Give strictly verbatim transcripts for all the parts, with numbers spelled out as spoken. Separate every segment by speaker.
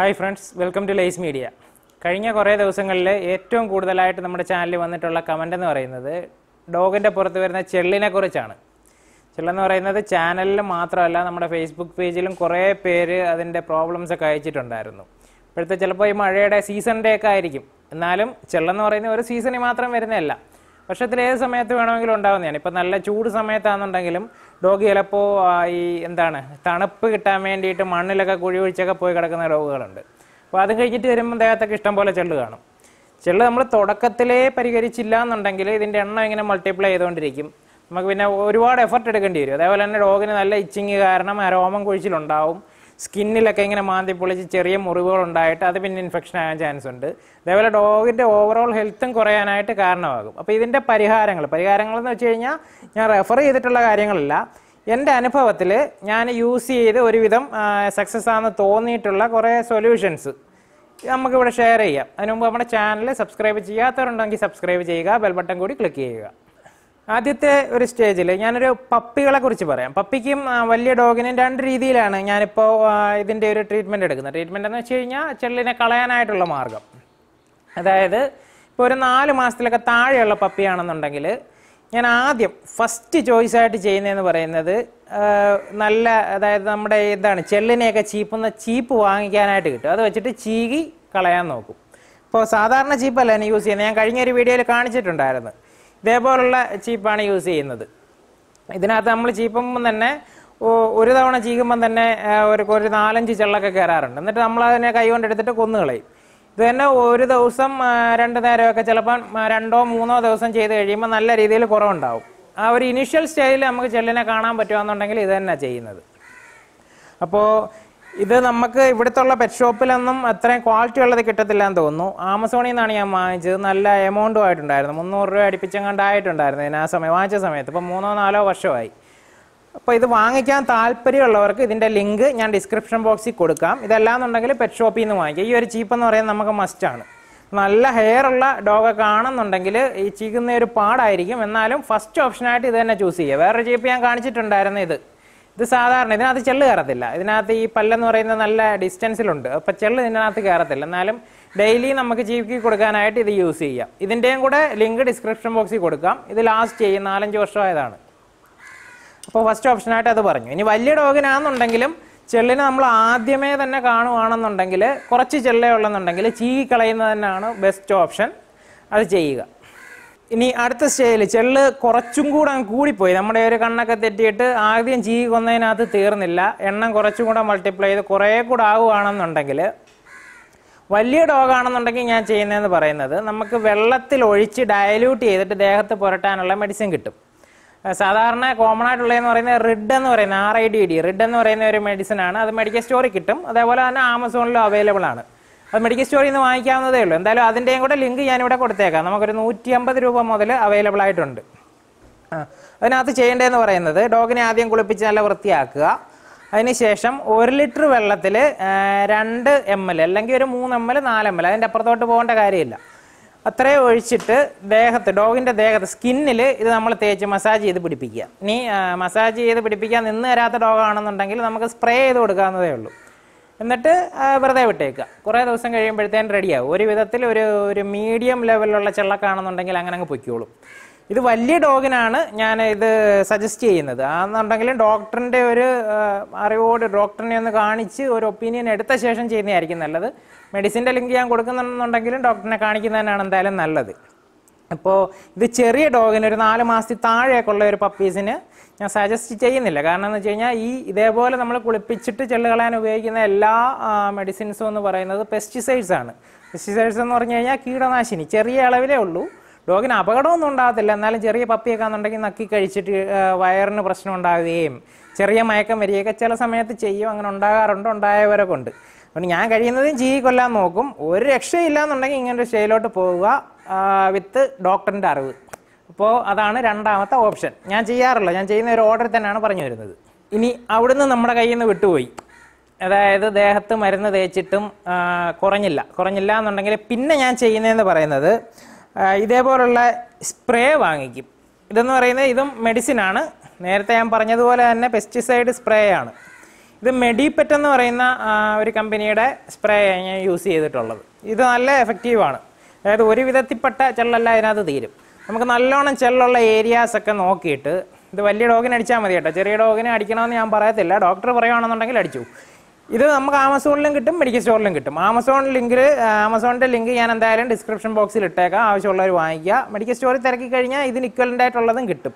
Speaker 1: Hi friends, welcome to Fleas Media. കഴിഞ്ഞ കുറേ ദിവസങ്ങളിൽ ഏറ്റവും കൂടുതലായിട്ട് നമ്മുടെ ചാനലിൽ വന്നിട്ടുള്ള കമന്റ് എന്ന് പറയുന്നത് ഡോഗിന്റെ പുറത്ത് വരുന്ന ചെള്ളിനെ കുറിച്ചാണ്. ചെള്ളെന്ന് പറയുന്നത് ചാനലിൽ മാത്രമല്ല നമ്മുടെ ഫേസ്ബുക്ക് പേജിലും കുറേ പേര് അതിന്റെ പ്രോബ്ലംസ് ഒക്കെ അയച്ചിട്ടുണ്ടായിരുന്നു. ഇപ്പോഴത്തെ ചിലപ്പോൾ ഈ മഴയുടെ സീസണിന്റെ ഒക്കെ ആയിരിക്കും. എന്നാലും ചെള്ളെന്ന് പറയുന്നത് ഒരു സീസണിൽ മാത്രം വരുന്നതല്ല. വർഷത്തിൽ ഏത് സമയത്ത് വേണമെങ്കിലും ഉണ്ടാവുന്നതാണ്. ഇപ്പോൾ നല്ല ചൂട് സമയത്താണെന്നുണ്ടെങ്കിലും ഡോഗ് ചിലപ്പോൾ ഈ എന്താണ് തണുപ്പ് കിട്ടാൻ വേണ്ടിയിട്ട് മണ്ണിലൊക്കെ കുഴി ഒഴിച്ചൊക്കെ പോയി കിടക്കുന്ന ഡോഗുകളുണ്ട്. അപ്പോൾ അത് കഴിഞ്ഞിട്ട് വരുമ്പോൾ ദേഹത്തൊക്കെ ഇഷ്ടം പോലെ ചെള്ള് കാണും. ചെള്ള് നമ്മൾ തുടക്കത്തിലേ പരിഹരിച്ചില്ല എന്നുണ്ടെങ്കിൽ ഇതിൻ്റെ എണ്ണം ഇങ്ങനെ മൾട്ടിപ്ലൈ ചെയ്തുകൊണ്ടിരിക്കും. നമുക്ക് പിന്നെ ഒരുപാട് എഫർട്ട് എടുക്കേണ്ടി വരും. അതേപോലെ തന്നെ ഡോഗിന് നല്ല ഇച്ചിങ് കാരണം രോമം കൊഴിച്ചിലുണ്ടാവും. സ്കിന്നിലൊക്കെ ഇങ്ങനെ മാന്തി പൊളിച്ച് ചെറിയ മുറിവുകളുണ്ടായിട്ട് അത് പിന്നെ ഇൻഫെക്ഷൻ ആകാൻ ചാൻസ് ഉണ്ട്. അതേപോലെ ഡോഗിൻ്റെ ഓവറോൾ ഹെൽത്തും കുറയാനായിട്ട് കാരണമാകും. അപ്പോൾ ഇതിൻ്റെ പരിഹാരങ്ങൾ പരിഹാരങ്ങൾ എന്ന് വെച്ച് കഴിഞ്ഞാൽ ഞാൻ റെഫർ ചെയ്തിട്ടുള്ള കാര്യങ്ങളല്ല, എൻ്റെ അനുഭവത്തിൽ ഞാൻ യൂസ് ചെയ്ത് ഒരുവിധം സക്സസ് ആണെന്ന് തോന്നിയിട്ടുള്ള കുറേ സൊല്യൂഷൻസ് നമുക്കിവിടെ ഷെയർ ചെയ്യാം. അതിന് മുമ്പ് നമ്മുടെ ചാനൽ സബ്സ്ക്രൈബ് ചെയ്യാത്തവരുണ്ടെങ്കിൽ സബ്സ്ക്രൈബ് ചെയ്യുക, ബെൽ ബട്ടൺ കൂടി ക്ലിക്ക് ചെയ്യുക. ആദ്യത്തെ ഒരു സ്റ്റേജിൽ ഞാനൊരു പപ്പികളെ കുറിച്ച് പറയാം. പപ്പിക്കും വലിയ ഡോഗിനും രണ്ട് രീതിയിലാണ് ഞാനിപ്പോൾ ഇതിൻ്റെ ഒരു ട്രീറ്റ്മെൻറ്റ് എടുക്കുന്നത്. ട്രീറ്റ്മെൻറ്റ് എന്ന് വെച്ച് കഴിഞ്ഞാൽ ചെള്ളിനെ കളയാനായിട്ടുള്ള മാർഗം. അതായത് ഇപ്പോൾ ഒരു നാല് മാസത്തിലൊക്കെ താഴെയുള്ള പപ്പിയാണെന്നുണ്ടെങ്കിൽ ഞാൻ ആദ്യം ഫസ്റ്റ് ചോയ്സായിട്ട് ചെയ്യുന്നതെന്ന് പറയുന്നത് നല്ല അതായത് നമ്മുടെ ഇതാണ് ചെള്ളിനെയൊക്കെ ചീപ്പുന്ന ചീപ്പ് വാങ്ങിക്കാനായിട്ട് കിട്ടും. അത് വെച്ചിട്ട് ചീകി കളയാൻ നോക്കും. ഇപ്പോൾ സാധാരണ ചീപ്പല്ല ഞാൻ യൂസ് ചെയ്യുന്നത്. ഞാൻ കഴിഞ്ഞൊരു വീഡിയോയിൽ കാണിച്ചിട്ടുണ്ടായിരുന്നു. ഇതേപോലുള്ള ചീപ്പാണ് യൂസ് ചെയ്യുന്നത്. ഇതിനകത്ത് നമ്മൾ ചീപ്പുമ്പം തന്നെ ഒരു തവണ ചീകുമ്പം തന്നെ ഒരു ഒരു നാലഞ്ച് ചെള്ളൊക്കെ കയറാറുണ്ട്. എന്നിട്ട് നമ്മളതിനെ കൈ കൊണ്ടെടുത്തിട്ട് കൊന്നുകളയും. ഇത് തന്നെ ഒരു ദിവസം രണ്ട് നേരമൊക്കെ ചിലപ്പം രണ്ടോ മൂന്നോ ദിവസം ചെയ്ത് കഴിയുമ്പോൾ നല്ല രീതിയിൽ കുറവുണ്ടാവും. ആ ഒരു ഇനീഷ്യൽ സ്റ്റേജിൽ നമുക്ക് ചെള്ളിനെ കാണാൻ പറ്റുകയെന്നുണ്ടെങ്കിൽ ഇത് തന്നെ ചെയ്യുന്നത്. അപ്പോൾ ഇത് നമുക്ക് ഇവിടുത്തെ പെറ്റ് ഷോപ്പിലൊന്നും അത്രയും ക്വാളിറ്റി ഉള്ളത് കിട്ടത്തില്ല എന്ന് തോന്നുന്നു. ആമസോണിൽ നിന്നാണ് ഞാൻ വാങ്ങിച്ചത്. നല്ല എമൗണ്ടും ആയിട്ടുണ്ടായിരുന്നു. മുന്നൂറ് രൂപ അടുപ്പിച്ചെങ്ങാണ്ടായിട്ടുണ്ടായിരുന്നു ഇതിന് ആ സമയം വാങ്ങിച്ച സമയത്ത്. ഇപ്പോൾ മൂന്നോ നാലോ വർഷമായി. അപ്പോൾ ഇത് വാങ്ങിക്കാൻ താല്പര്യമുള്ളവർക്ക് ഇതിൻ്റെ ലിങ്ക് ഞാൻ ഡിസ്ക്രിപ്ഷൻ ബോക്സിൽ കൊടുക്കാം. ഇതല്ലാന്നുണ്ടെങ്കിൽ പെറ്റ് ഷോപ്പിൽ നിന്ന് വാങ്ങിക്കാം. ഈ ഒരു ചീപ്പ് എന്ന് പറയുന്നത് നമുക്ക് മസ്റ്റാണ്. നല്ല ഹെയർ ഉള്ള ഡോഗൊക്കെ ആണെന്നുണ്ടെങ്കിൽ ഈ ചീക്കുന്ന ഒരു പാടായിരിക്കും. എന്നാലും ഫസ്റ്റ് ഓപ്ഷനായിട്ട് ഇത് തന്നെ ചൂസ് ചെയ്യുക. വേറൊരു ചീപ്പ് ഞാൻ കാണിച്ചിട്ടുണ്ടായിരുന്നു. ഇത് ഇത് സാധാരണ ഇതിനകത്ത് ചെള്ള് കയറത്തില്ല. ഇതിനകത്ത് ഈ പല്ലെന്ന് പറയുന്നത് നല്ല ഡിസ്റ്റൻസിലുണ്ട്. അപ്പോൾ ചെള്ള് ഇതിനകത്ത് കയറത്തില്ല. എന്നാലും ഡെയിലി നമുക്ക് ചീക്കി കൊടുക്കാനായിട്ട് ഇത് യൂസ് ചെയ്യാം. ഇതിൻ്റെയും കൂടെ ലിങ്ക് ഡിസ്ക്രിപ്ഷൻ ബോക്സിൽ കൊടുക്കാം. ഇത് ലാസ്റ്റ് ചെയ്യും നാലഞ്ച് വർഷമായതാണ്. അപ്പോൾ ഫസ്റ്റ് ഓപ്ഷനായിട്ട് അത് പറഞ്ഞു. ഇനി വലിയ ഡോഗിനാണെന്നുണ്ടെങ്കിലും ചെള്ളിനെ നമ്മൾ ആദ്യമേ തന്നെ കാണുകയാണെന്നുണ്ടെങ്കിൽ കുറച്ച് ചെള്ളേ ഉള്ളെന്നുണ്ടെങ്കിൽ ചീകി കളയുന്നത് തന്നെയാണ് ബെസ്റ്റ് ഓപ്ഷൻ. അത് ചെയ്യുക. ഇനി അടുത്ത സ്റ്റേജിൽ ചെള്ള് കുറച്ചും കൂടെ അങ്ങ് കൂടിപ്പോയി. നമ്മുടെ ഒരു കണ്ണൊക്കെ തെറ്റിയിട്ട് ആദ്യം ചീകി കൊന്നതിനകത്ത് തീർന്നില്ല, എണ്ണം കുറച്ചും കൂടെ മൾട്ടിപ്ലൈ ചെയ്ത് കുറേ കൂടെ ആവുകയാണെന്നുണ്ടെങ്കിൽ വലിയ ഡോഗാണെന്നുണ്ടെങ്കിൽ ഞാൻ ചെയ്യുന്നതെന്ന് പറയുന്നത് നമുക്ക് വെള്ളത്തിൽ ഒഴിച്ച് ഡയല്യൂട്ട് ചെയ്തിട്ട് ദേഹത്ത് പുരട്ടാനുള്ള മെഡിസിൻ കിട്ടും. സാധാരണ കോമൺ ആയിട്ടുള്ളതെന്ന് പറയുന്നത് റിഡ് എന്ന് പറയുന്നത് R I D D rid എന്ന് പറയുന്ന ഒരു മെഡിസിനാണ്. അത് മെഡിക്കൽ സ്റ്റോറിൽ കിട്ടും. അതേപോലെ തന്നെ ആമസോണിലും അവൈലബിൾ ആണ്. അത് മെഡിക്കൽ സ്റ്റോറിൽ നിന്ന് വാങ്ങിക്കാവുന്നതേ ഉള്ളൂ. എന്തായാലും അതിൻ്റെയും കൂടെ ലിങ്ക് ഞാനിവിടെ കൊടുത്തേക്കാം. നമുക്കൊരു നൂറ്റി അമ്പത് രൂപ മുതൽ അവൈലബിൾ ആയിട്ടുണ്ട്. ആ അതിനകത്ത് ചെയ്യേണ്ടതെന്ന് പറയുന്നത് ഡോഗിനെ ആദ്യം കുളിപ്പിച്ച് നല്ല വൃത്തിയാക്കുക. അതിനുശേഷം ഒരു ലിറ്റർ വെള്ളത്തിൽ രണ്ട് എം എൽ അല്ലെങ്കിൽ ഒരു മൂന്ന് എം എൽ നാല് എം എൽ അതിൻ്റെ അപ്പുറത്തോട്ട് പോകേണ്ട കാര്യമില്ല. അത്രയും ഒഴിച്ചിട്ട് ദേഹത്ത് ഡോഗിൻ്റെ ദേഹത്ത് സ്കിന്നിൽ ഇത് നമ്മൾ തേച്ച് മസാജ് ചെയ്ത് പിടിപ്പിക്കുക. ഇനി മസാജ് ചെയ്ത് പിടിപ്പിക്കാൻ നിന്ന് തരാത്ത ഡോഗാണെന്നുണ്ടെങ്കിൽ നമുക്ക് സ്പ്രേ ചെയ്ത് കൊടുക്കാവുന്നതേ ഉള്ളൂ. എന്നിട്ട് വെറുതെ വിട്ടേക്കുക. കുറേ ദിവസം കഴിയുമ്പോഴത്തേനും റെഡിയാവും. ഒരു വിധത്തിൽ ഒരു ഒരു മീഡിയം ലെവലിലുള്ള ചെള്ളക്കാണെന്നുണ്ടെങ്കിൽ അങ്ങനെ അങ്ങ് പൊയ്ക്കോളും. ഇത് വലിയ ഡോഗിനാണ് ഞാൻ ഇത് സജസ്റ്റ് ചെയ്യുന്നത്. ആണെന്നുണ്ടെങ്കിലും ഡോക്ടറിൻ്റെ ഒരു അറിവോട് ഡോക്ടറിനെ ഒന്ന് കാണിച്ച് ഒരു ഒപ്പീനിയൻ എടുത്ത ശേഷം ചെയ്യുന്നതായിരിക്കും നല്ലത്. മെഡിസിൻ്റെ ലിങ്ക് ഞാൻ കൊടുക്കുന്നുണ്ടെങ്കിലും ഡോക്ടറിനെ കാണിക്കുന്നതന്നെയാണ് എന്തായാലും നല്ലത്. അപ്പോൾ ഇത് ചെറിയ ഡോഗിന് ഒരു നാല് മാസത്തിൽ താഴെയൊക്കെ ഉള്ള ഒരു പപ്പീസിന് ഞാൻ സജസ്റ്റ് ചെയ്യുന്നില്ല. കാരണം എന്ന് വെച്ച് കഴിഞ്ഞാൽ ഈ ഇതേപോലെ നമ്മൾ കുളിപ്പിച്ചിട്ട് ചെള്ള് കളയാൻ ഉപയോഗിക്കുന്ന എല്ലാ മെഡിസിൻസും എന്ന് പറയുന്നത് പെസ്റ്റിസൈഡ്സ് ആണ്. പെസ്റ്റിസൈഡ്സ് എന്ന് പറഞ്ഞു കഴിഞ്ഞാൽ കീടനാശിനി. ചെറിയ അളവിലേ ഉള്ളൂ. ഡോഗിന് അപകടമൊന്നും ഉണ്ടാകത്തില്ല. എന്നാലും ചെറിയ പപ്പിയൊക്കെ ആണെന്നുണ്ടെങ്കിൽ നക്കി കഴിച്ചിട്ട് വയറിന് പ്രശ്നം ഉണ്ടാകുകയും ചെറിയ മയക്കം വരികയൊക്കെ ചില സമയത്ത് ചെയ്യും. അങ്ങനെ ഉണ്ടാകാറുണ്ട്, ഉണ്ടായവരൊക്കെ ഉണ്ട്. അപ്പോൾ ഞാൻ കഴിയുന്നതും ചീകി കൊല്ലാൻ നോക്കും. ഒരു രക്ഷയില്ല എന്നുണ്ടെങ്കിൽ ഇങ്ങനൊരു സ്റ്റേജിലോട്ട് പോവുക വിത്ത് ഡോക്ടറിൻ്റെ അറിവ്. അപ്പോൾ അതാണ് രണ്ടാമത്തെ ഓപ്ഷൻ. ഞാൻ ചെയ്യാറില്ല. ഞാൻ ചെയ്യുന്ന ഒരു ഓർഡർ തന്നെയാണ് പറഞ്ഞു വരുന്നത്. ഇനി അവിടുന്ന് നമ്മുടെ കയ്യിൽ നിന്ന് വിട്ടുപോയി. അതായത് ദേഹത്ത് മരുന്ന് തേച്ചിട്ടും കുറഞ്ഞില്ല കുറഞ്ഞില്ല എന്നുണ്ടെങ്കിൽ പിന്നെ ഞാൻ ചെയ്യുന്നതെന്ന് പറയുന്നത് ഇതേപോലുള്ള സ്പ്രേ വാങ്ങിക്കും. ഇതെന്ന് പറയുന്നത് ഇതും മെഡിസിനാണ്. നേരത്തെ ഞാൻ പറഞ്ഞതുപോലെ തന്നെ പെസ്റ്റിസൈഡ് സ്പ്രേ ആണ്. ഇത് മെഡിപെറ്റ് എന്ന് പറയുന്ന ഒരു കമ്പനിയുടെ സ്പ്രേ ഞാൻ യൂസ് ചെയ്തിട്ടുള്ളത്. ഇത് നല്ല എഫക്റ്റീവാണ്. അതായത് ഒരു വിധത്തിൽപ്പെട്ട ചെള്ളെല്ലാം അതിനകത്ത് തീരും. നമുക്ക് നല്ലോണം ചെള്ളുള്ള ഏരിയാസ് ഒക്കെ നോക്കിയിട്ട്, ഇത് വലിയ ഡോഗിന് അടിച്ചാൽ മതി കേട്ടോ, ചെറിയ ഡോഗിനെ അടിക്കണമെന്ന് ഞാൻ പറയത്തില്ല, ഡോക്ടർ പറയുകയാണെന്നുണ്ടെങ്കിൽ അടിച്ചു. ഇത് നമുക്ക് ആമസോണിലും കിട്ടും, മെഡിക്കൽ സ്റ്റോറിലും കിട്ടും. ആമസോൺ ലിങ്കിൽ ആമസോണിൻ്റെ ലിങ്ക് ഞാൻ എന്തായാലും ഡിസ്ക്രിപ്ഷൻ ബോക്സിൽ ഇട്ടേക്കാം, ആവശ്യമുള്ളവർ വാങ്ങിക്കുക. മെഡിക്കൽ സ്റ്റോറിൽ തിരക്കി കഴിഞ്ഞാൽ ഇതിന് ഇക്വലൻ്റ് ആയിട്ടുള്ളതും കിട്ടും.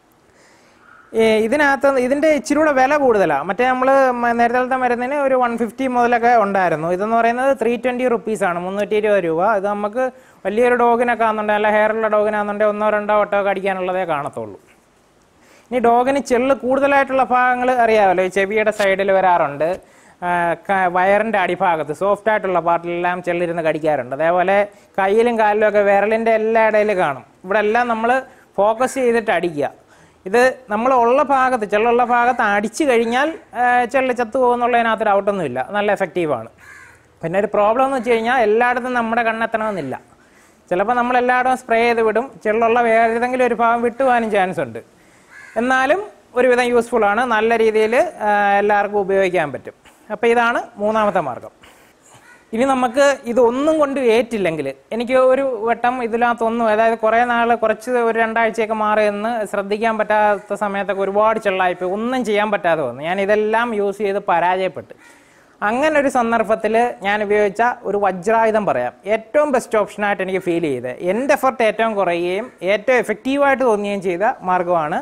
Speaker 1: ഇതിനകത്ത് ഇതിൻ്റെ ഇച്ചിരി കൂടെ വില കൂടുതലാണ്. മറ്റേ നമ്മൾ നേരത്തെ മരുന്നിന് ഒരു വൺ ഫിഫ്റ്റി മുതലൊക്കെ ഉണ്ടായിരുന്നു. ഇതെന്ന് പറയുന്നത് ത്രീ ട്വൻറ്റി റുപ്പീസാണ്, മുന്നൂറ്റി ഇരുപത് രൂപ. ഇത് നമുക്ക് വലിയൊരു ഡോഗിനൊക്കെ ആണെന്നുണ്ടെങ്കിൽ, അല്ല ഹെയറുള്ള ഡോഗിനാണെന്നുണ്ടെങ്കിൽ ഒന്നോ രണ്ടോ വട്ടോ ഒക്കെ അടിക്കാനുള്ളതേ കാണത്തുള്ളൂ. ഇനി ഡോഗിന് ചെള്ള് കൂടുതലായിട്ടുള്ള ഭാഗങ്ങൾ അറിയാമല്ലോ, ഈ ചെവിയുടെ സൈഡിൽ വരാറുണ്ട്, വയറിൻ്റെ അടിഭാഗത്ത് സോഫ്റ്റ് ആയിട്ടുള്ള പാർട്ടിലെല്ലാം ചെള്ളിരുന്ന് കടിക്കാറുണ്ട്. അതേപോലെ കയ്യിലും കാലിലും ഒക്കെ വിരലിൻ്റെ എല്ലാ ഇടയിലും കാണും. ഇവിടെ എല്ലാം നമ്മൾ ഫോക്കസ് ചെയ്തിട്ട് അടിക്കുക. ഇത് നമ്മൾ ഉള്ള ഭാഗത്ത്, ചെള്ളുള്ള ഭാഗത്ത് അടിച്ചു കഴിഞ്ഞാൽ ചെള്ള് ചത്തു പോകുന്നുള്ളതിനകത്ത് ഡൗട്ടൊന്നുമില്ല, നല്ല എഫക്റ്റീവാണ്. പിന്നെ ഒരു പ്രോബ്ലം എന്ന് വെച്ച് കഴിഞ്ഞാൽ എല്ലായിടത്തും നമ്മുടെ കണ്ണെത്തണമെന്നില്ല. ചിലപ്പോൾ നമ്മൾ എല്ലായിടവും സ്പ്രേ ചെയ്ത് വിടും, ചെള്ളുള്ള വേറെ ഏതെങ്കിലും ഒരു ഭാഗം വിട്ടുപോകാനും ചാൻസ് ഉണ്ട്. എന്നാലും ഒരുവിധം യൂസ്ഫുള്ളാണ്, നല്ല രീതിയിൽ എല്ലാവർക്കും ഉപയോഗിക്കാൻ പറ്റും. അപ്പോൾ ഇതാണ് മൂന്നാമത്തെ മാർഗം. ഇനി നമുക്ക് ഇതൊന്നും കൊണ്ട് ഏറ്റില്ലെങ്കിൽ, എനിക്ക് ഒരു വട്ടം ഇതിനകത്തൊന്നും, അതായത് കുറേ നാൾ കുറച്ച് ഒരു രണ്ടാഴ്ചയൊക്കെ മാറി എന്ന് ശ്രദ്ധിക്കാൻ പറ്റാത്ത സമയത്തൊക്കെ ഒരുപാട് ചെള്ളായിപ്പോയി, ഒന്നും ചെയ്യാൻ പറ്റാതെ വന്നു. ഞാൻ ഇതെല്ലാം യൂസ് ചെയ്ത് പരാജയപ്പെട്ടു. അങ്ങനെ ഒരു സന്ദർഭത്തിൽ ഞാൻ ഉപയോഗിച്ച ഒരു വജ്രായുധം പറയാം, ഏറ്റവും ബെസ്റ്റ് ഓപ്ഷനായിട്ട് എനിക്ക് ഫീൽ ചെയ്ത്, എൻ്റെ എഫർട്ട് ഏറ്റവും കുറയുകയും ഏറ്റവും എഫക്റ്റീവായിട്ട് തോന്നുകയും ചെയ്ത മാർഗ്ഗമാണ്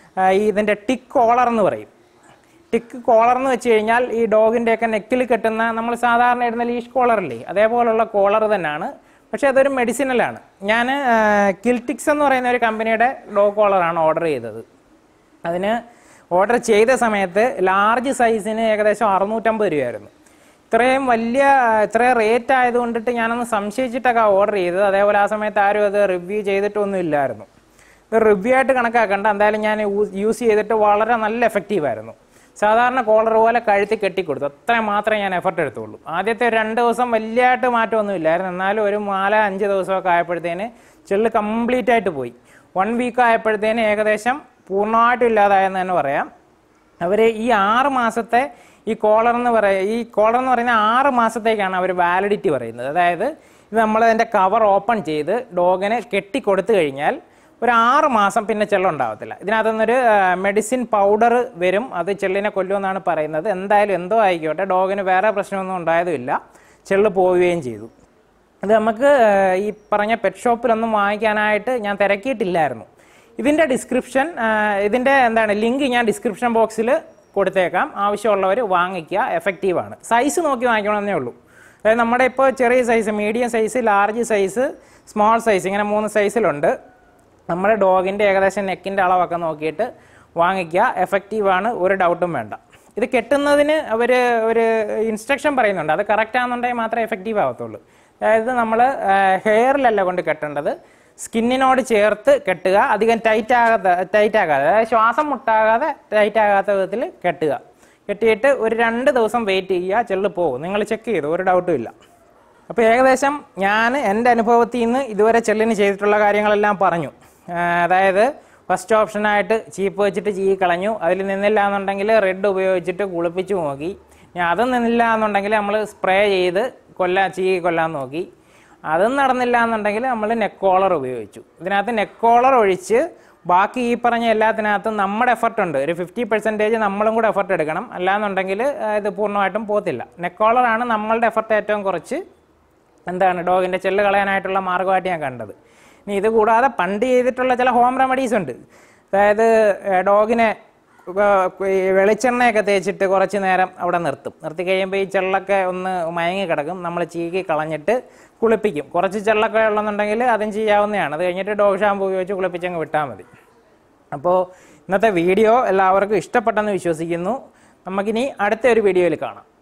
Speaker 1: ഈ ഇതിൻ്റെ ടിക്ക് കോളർ എന്ന് പറയും. ടിക്ക് കോളർ എന്ന് വെച്ച് കഴിഞ്ഞാൽ ഈ ഡോഗിൻ്റെയൊക്കെ നെക്കിൽ കെട്ടുന്ന നമ്മൾ സാധാരണ ഇടുന്ന ലീഷ് കോളറില്ലേ, അതേപോലുള്ള കോളർ തന്നെയാണ്. പക്ഷേ അതൊരു മെഡിസിനലാണ്. ഞാൻ കിൽറ്റിക്സ് എന്ന് പറയുന്ന ഒരു കമ്പനിയുടെ ഡോഗ് കോളറാണ് ഓർഡർ ചെയ്തത്. അതിന് ഓർഡർ ചെയ്ത സമയത്ത് ലാർജ് സൈസിന് ഏകദേശം അറുന്നൂറ്റമ്പത് രൂപയായിരുന്നു. ഇത്രയും വലിയ ഇത്രയും റേറ്റ് ആയതുകൊണ്ടിട്ട് ഞാനൊന്ന് സംശയിച്ചിട്ടൊക്കെ ഓർഡർ ചെയ്തത്. അതേപോലെ ആ സമയത്ത് ആരും അത് റിവ്യൂ ചെയ്തിട്ടൊന്നും ഇല്ലായിരുന്നു. ഇത് റിവ്യൂ ആയിട്ട് കണക്കാക്കണ്ട, എന്തായാലും ഞാൻ യൂസ് ചെയ്തിട്ട് വളരെ നല്ല എഫക്റ്റീവായിരുന്നു. സാധാരണ കോളർ പോലെ കഴുത്തി കെട്ടിക്കൊടുത്തു, അത്രയും മാത്രമേ ഞാൻ എഫർട്ട് എടുത്തുള്ളൂ. ആദ്യത്തെ രണ്ട് ദിവസം വലിയതായിട്ട് മാറ്റമൊന്നും ഇല്ലായിരുന്നു, എന്നാലും ഒരു നാല് അഞ്ച് ദിവസമൊക്കെ ആയപ്പോഴത്തേന് ചെള്ള് കംപ്ലീറ്റ് ആയിട്ട് പോയി. വൺ വീക്ക് ആയപ്പോഴത്തേന് ഏകദേശം പൂർണ്ണമായിട്ടും ഇല്ലാതായെന്ന് തന്നെ പറയാം. അവർ ഈ ആറ് മാസത്തെ ഈ കോളർ എന്ന് പറയുക ഈ കോളർ എന്ന് പറയുന്ന ആറ് മാസത്തേക്കാണ് അവർ വാലിഡിറ്റി പറയുന്നത്. അതായത് ഇത് നമ്മൾ അതിൻ്റെ കവർ ഓപ്പൺ ചെയ്ത് ഡോഗിനെ കെട്ടിക്കൊടുത്തു കഴിഞ്ഞാൽ ഒരു ആറ് മാസം പിന്നെ ചെള്ളുണ്ടാവത്തില്ല. ഇതിനകത്തുനിന്നൊരു മെഡിസിൻ പൗഡർ വരും, അത് ചെള്ളിനെ കൊല്ലുമെന്നാണ് പറയുന്നത്. എന്തായാലും എന്തോ ആയിക്കോട്ടെ, ഡോഗിന് വേറെ പ്രശ്നമൊന്നും ഉണ്ടായതുമില്ല, ചെള്ള് പോവുകയും ചെയ്തു. ഇത് നമുക്ക് ഈ പറഞ്ഞ പെറ്റ് ഷോപ്പിലൊന്നും വാങ്ങിക്കാനായിട്ട് ഞാൻ തിരക്കിയിട്ടില്ലായിരുന്നു. ഇതിൻ്റെ ഡിസ്ക്രിപ്ഷൻ ഇതിൻ്റെ എന്താണ് ലിങ്ക് ഞാൻ ഡിസ്ക്രിപ്ഷൻ ബോക്സിൽ കൊടുത്തേക്കാം, ആവശ്യമുള്ളവർ വാങ്ങിക്കുക, എഫക്റ്റീവാണ്. സൈസ് നോക്കി വാങ്ങിക്കണമെന്നേ ഉള്ളൂ. അതായത് നമ്മുടെ ഇപ്പോൾ ചെറിയ size, medium size, large size, small size, ഇങ്ങനെ മൂന്ന് സൈസിലുണ്ട്. നമ്മുടെ ഡോഗിൻ്റെ ഏകദേശം നെക്കിൻ്റെ അളവൊക്കെ നോക്കിയിട്ട് വാങ്ങിക്കുക, എഫക്റ്റീവാണ്, ഒരു ഡൗട്ടും വേണ്ട. ഇത് കെട്ടുന്നതിന് അവർ ഒരു ഇൻസ്ട്രക്ഷൻ പറയുന്നുണ്ട്, അത് കറക്റ്റ് ആണെന്നുണ്ടെങ്കിൽ മാത്രമേ എഫക്റ്റീവ് ആവത്തുള്ളൂ. അതായത് നമ്മൾ ഹെയറിലല്ല കൊണ്ട് കെട്ടേണ്ടത്, സ്കിന്നിനോട് ചേർത്ത് കെട്ടുക, അധികം ടൈറ്റ് ആകാത്ത ടൈറ്റ് ആകാതെ അതായത് ശ്വാസം മുട്ടാകാതെ ടൈറ്റ് ആകാത്ത വിധത്തിൽ കെട്ടുക. കെട്ടിയിട്ട് ഒരു രണ്ട് ദിവസം വെയിറ്റ് ചെയ്യുക, ചെള്ള് പോകും. നിങ്ങൾ ചെക്ക് ചെയ്തു, ഒരു ഡൗട്ടും ഇല്ല. അപ്പോൾ ഏകദേശം ഞാൻ എൻ്റെ അനുഭവത്തിൽ നിന്ന് ഇതുവരെ ചെള്ളിന് ചെയ്തിട്ടുള്ള കാര്യങ്ങളെല്ലാം പറഞ്ഞു. അതായത് ഫസ്റ്റ് ഓപ്ഷനായിട്ട് ചീപ്പ് വെച്ചിട്ട് ചീ കളഞ്ഞു, അതിൽ നിന്നില്ല എന്നുണ്ടെങ്കിൽ റെഡ് ഉപയോഗിച്ചിട്ട് കുളിപ്പിച്ച് നോക്കി. ഞാൻ അതും നിന്നില്ല എന്നുണ്ടെങ്കിൽ നമ്മൾ സ്പ്രേ ചെയ്ത് കൊല്ലാൻ ചീ കൊല്ലാൻ നോക്കി. അതും നടന്നില്ല എന്നുണ്ടെങ്കിൽ നമ്മൾ നെക്ക് കോളർ ഉപയോഗിച്ചു. ഇതിനകത്ത് നെക്ക് കോളർ ഒഴിച്ച് ബാക്കി ഈ പറഞ്ഞ എല്ലാത്തിനകത്തും നമ്മുടെ എഫർട്ട് ഉണ്ട്, ഒരു ഫിഫ്റ്റി പെർസെൻറ്റേജ് നമ്മളും കൂടെ എഫർട്ട് എടുക്കണം, അല്ലാന്നുണ്ടെങ്കിൽ ഇത് പൂർണ്ണമായിട്ടും പോകത്തില്ല. നെക്ക് കോളറാണ് നമ്മളുടെ എഫർട്ട് ഏറ്റവും കുറച്ച് എന്താണ് ഡോഗിൻ്റെ ചെള്ള് കളയാനായിട്ടുള്ള മാർഗ്ഗമായിട്ട് ഞാൻ കണ്ടത്. ഇനി ഇത് കൂടാതെ പണ്ട് ചെയ്തിട്ടുള്ള ചില ഹോം റെമഡീസ് ഉണ്ട്. അതായത് ഡോഗിനെ വെളിച്ചെണ്ണയൊക്കെ തേച്ചിട്ട് കുറച്ച് നേരം അവിടെ നിർത്തും. നിർത്തി കഴിയുമ്പോൾ ഈ ചെള്ളൊക്കെ ഒന്ന് മയങ്ങി കിടക്കും, നമ്മൾ ചീകി കളഞ്ഞിട്ട് കുളിപ്പിക്കും. കുറച്ച് ചെള്ളൊക്കെ ഉള്ളതെന്നുണ്ടെങ്കിൽ അതും ചെയ്യാവുന്നതാണ്. അത് കഴിഞ്ഞിട്ട് ഡോഗ് ഷാമ്പു ഉപയോഗിച്ച് കുളിപ്പിച്ചങ്ങ് വിട്ടാൽ മതി. അപ്പോൾ ഇന്നത്തെ വീഡിയോ എല്ലാവർക്കും ഇഷ്ടപ്പെട്ടെന്ന് വിശ്വസിക്കുന്നു. നമുക്കിനി അടുത്ത ഒരു വീഡിയോയിൽ കാണാം.